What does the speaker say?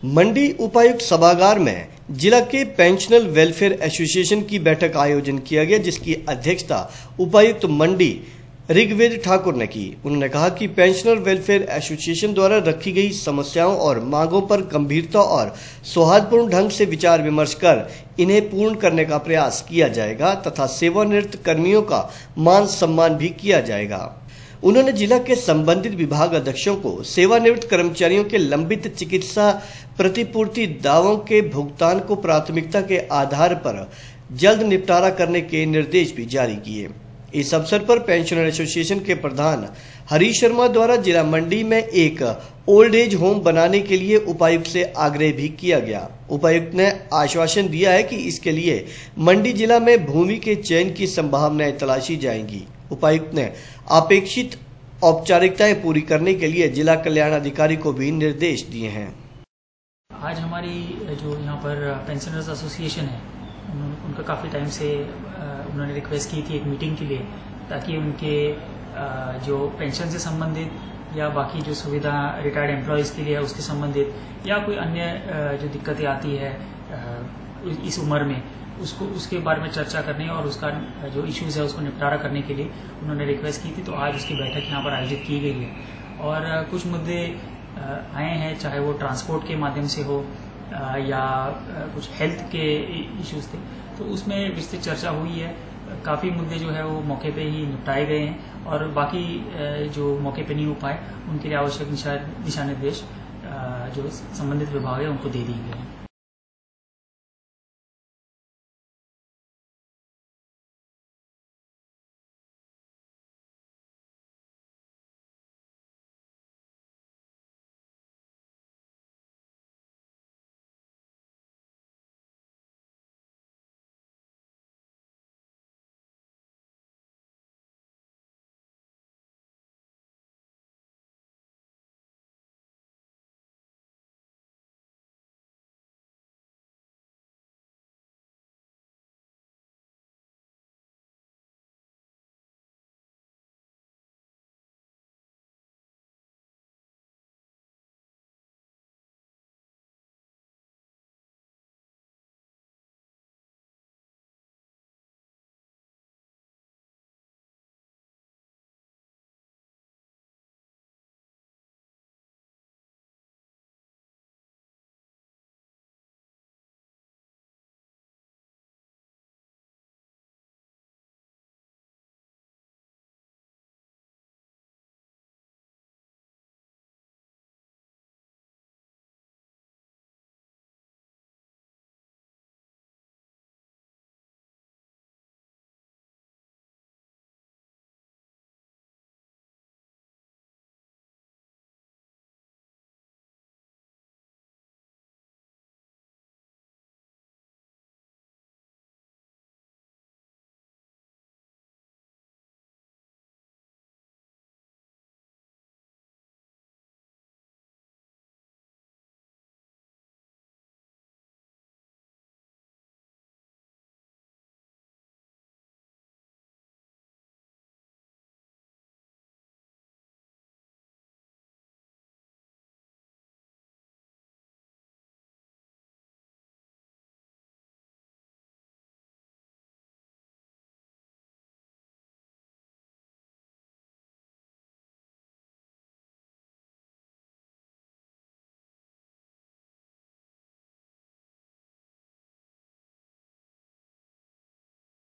मंडी उपायुक्त सभागार में जिला के पेंशनर वेलफेयर एसोसिएशन की बैठक आयोजन किया गया, जिसकी अध्यक्षता उपायुक्त मंडी ऋग्वेद ठाकुर ने की। उन्होंने कहा कि पेंशनर वेलफेयर एसोसिएशन द्वारा रखी गई समस्याओं और मांगों पर गंभीरता और सौहार्दपूर्ण ढंग से विचार विमर्श कर इन्हें पूर्ण करने का प्रयास किया जाएगा तथा सेवानिवृत्त कर्मियों का मान सम्मान भी किया जाएगा। उन्होंने जिला के संबंधित विभाग अध्यक्षों को सेवानिवृत्त कर्मचारियों के लंबित चिकित्सा प्रतिपूर्ति दावों के भुगतान को प्राथमिकता के आधार पर जल्द निपटारा करने के निर्देश भी जारी किए। इस अवसर पर पेंशनर एसोसिएशन के प्रधान हरीश शर्मा द्वारा जिला मंडी में एक ओल्ड एज होम बनाने के लिए उपायुक्त से आग्रह भी किया गया। उपायुक्त ने आश्वासन दिया है कि इसके लिए मंडी जिला में भूमि के चयन की संभावनाएं तलाशी जाएंगी। उपायुक्त ने अपेक्षित औपचारिकताएं पूरी करने के लिए जिला कल्याण अधिकारी को भी निर्देश दिए हैं। आज हमारी जो यहाँ पर पेंशनर्स एसोसिएशन है, उनका काफ़ी टाइम से उन्होंने रिक्वेस्ट की थी एक मीटिंग के लिए, ताकि उनके जो पेंशन से संबंधित या बाकी जो सुविधा रिटायर्ड एम्प्लॉयज़ के लिए उसके संबंधित या कोई अन्य जो दिक्कतें आती है इस उम्र में उसके बारे में चर्चा करने और उसका जो इश्यूज है उसको निपटारा करने के लिए उन्होंने रिक्वेस्ट की थी। तो आज उसकी बैठक यहाँ पर आयोजित की गई है और कुछ मुद्दे आए हैं, चाहे वो ट्रांसपोर्ट के माध्यम से हो या कुछ हेल्थ के इश्यूज थे, तो उसमें विस्तृत चर्चा हुई है। काफ़ी मुद्दे जो है वो मौके पे ही निपटाए गए हैं और बाकी जो मौके पे नहीं हो पाए उनके लिए आवश्यक दिशा निर्देश जो संबंधित विभाग है उनको दे दिए गए हैं।